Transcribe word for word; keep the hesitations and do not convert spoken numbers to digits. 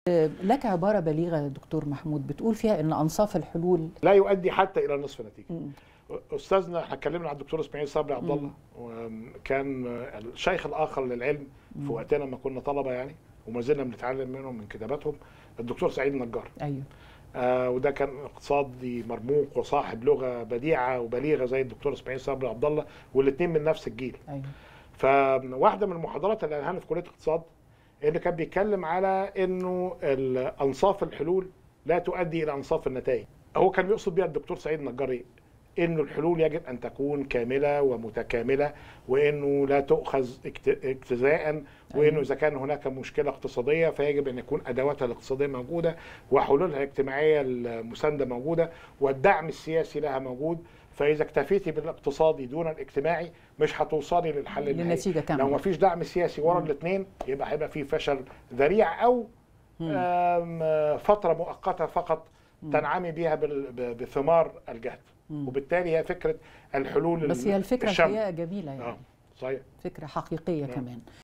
لك عبارة بليغة يا دكتور محمود بتقول فيها ان انصاف الحلول لا يؤدي حتى الى نصف نتيجه. م. استاذنا احنا اتكلمنا عن الدكتور اسماعيل صبري عبد الله، وكان الشيخ الاخر للعلم في وقتنا لما كنا طلبه يعني، وما زلنا بنتعلم منهم من كتاباتهم، الدكتور سعيد النجار. ايوه. آه وده كان اقتصادي مرموق وصاحب لغه بديعه وبليغه زي الدكتور اسماعيل صبري عبد الله، والاثنين من نفس الجيل. ايوه. فواحده من المحاضرات اللي قالها في كليه الاقتصاد اللي كان بيتكلم على انه انصاف الحلول لا تؤدي الى انصاف النتائج. هو كان بيقصد بيها الدكتور سعيد النجار انه الحلول يجب ان تكون كامله ومتكامله، وانه لا تؤخذ اجتزاء، وانه اذا كان هناك مشكله اقتصاديه فيجب ان يكون ادواتها الاقتصاديه موجوده وحلولها الاجتماعيه المسانده موجوده والدعم السياسي لها موجود. فاذا اكتفيتي بالاقتصادي دون الاجتماعي مش هتوصلي للحل النهائي. لنتيجه كامله. لو ما فيش دعم سياسي ورا الاثنين يبقى هيبقى في فشل ذريع او فتره مؤقته فقط تنعمي بيها بثمار الجهد. وبالتالي هي فكره الحلول بس هي الفكره الحقيقه جميله يعني. اه صحيح. فكره حقيقيه آه. كمان.